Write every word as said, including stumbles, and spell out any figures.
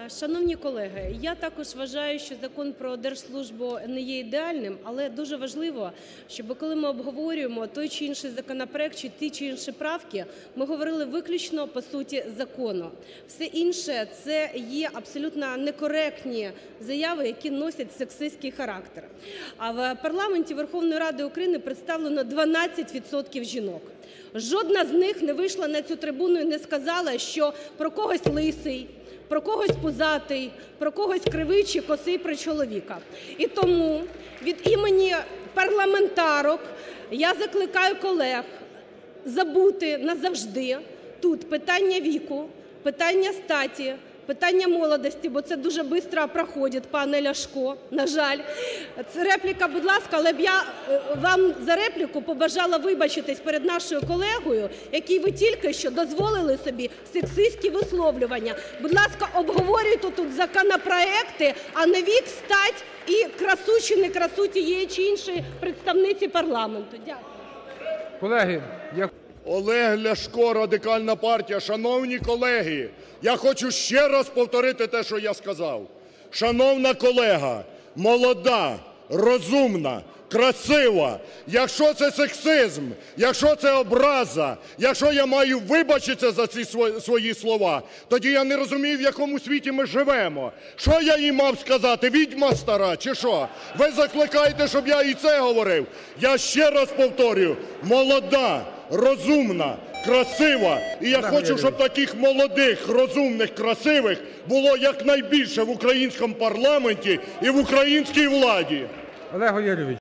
Шановні колеги, я також вважаю, що Закон про держслужбу не є ідеальним, але дуже важливо, щоб коли ми обговорюємо той чи інший законопроект, чи ті чи інші правки, ми говорили виключно по суті закону. Все інше – це є абсолютно некоректні заяви, які носять сексистський характер. А в парламенті Верховної Ради України представлено дванадцять відсотків жінок. Жодна з них не вийшла на цю трибуну і не сказала, що про когось лисий, про когось пузатий, про когось кривий чи косий при чоловіка. І тому від імені парламентарок я закликаю колег забути назавжди тут питання віку, питання статі, питання молодості, бо це дуже швидко проходить, пане Ляшко, на жаль. Це репліка, будь ласка, але б я вам за репліку побажала вибачитись перед нашою колегою, якій ви тільки що дозволили собі сексистські висловлювання. Будь ласка, обговорюйте тут законопроекти, а не вік, стать і красу чи не красу тієї чи іншої представниці парламенту. Дякую. Колеги, я... Олег Ляшко, Радикальна партія. Шановні колеги, я хочу ще раз повторити те, що я сказав. Шановна колега, молода, розумна, красива, якщо це сексизм, якщо це образа, якщо я маю вибачитися за ці свої слова, тоді я не розумію, в якому світі ми живемо. Що я їй мав сказати? Відьма стара чи що? Ви закликаєте, щоб я і це говорив? Я ще раз повторюю, молода, розумна, красива. І я хочу, щоб таких молодих, розумних, красивих було якнайбільше в українському парламенті і в українській владі. Олег Валерійович.